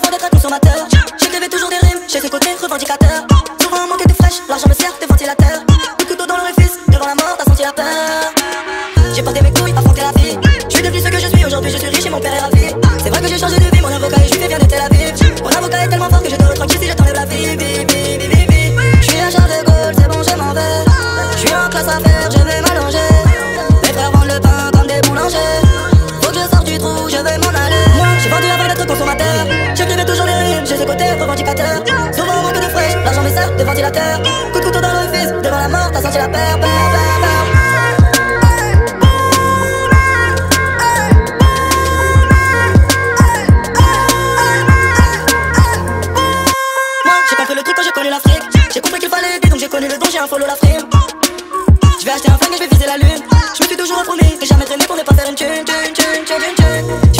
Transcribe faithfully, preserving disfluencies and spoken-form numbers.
avant d'être un consommateur. J'écrivais toujours des rimes, j'ai ce côté revendicateur. Souvent manqué de fraîche, l'argent me sert de ventilateur. Le couteau dans l'orifice, devant la mort, t'as senti la peur. J'ai porté mes couilles, affronté la vie. Je suis devenu ce que je suis, aujourd'hui je suis riche et mon père est ravi. C'est vrai que j'ai changé de vie, mon avocat est juif et vient de Tel Aviv. Mon avocat est tellement fort que je dors tranquille si je t'enlève la vie, vie, vie, vie, vie, vie. Je suis à Charles de Gaulle, c'est bon, je m'en vais. Je suis en classe à faire, je vais m'allonger. Mes frères vendent le pain comme des boulangers. Faut que je sorte du trou, je vais m'en aller. Moi, j'ai vendu avant d'être consommateur. J'écrivais toujours les rimes, j'ai ce côté revendicateur. Souvent manque de fraîche, l'argent me sert de ventilateur. Coup de couteau dans l'orifice, devant la mort, t'as senti la peur, peur, peur, peur. Le truc quand j'ai connu l'Afrique, j'ai compris qu'il fallait aider donc j'ai connu le don, j'ai un follow la frime. Je vais acheter un flingue et je vais viser la lune. Je me suis toujours promis que jamais traîner pour ne pas faire une thune, thune, thune, thune, thune, thune.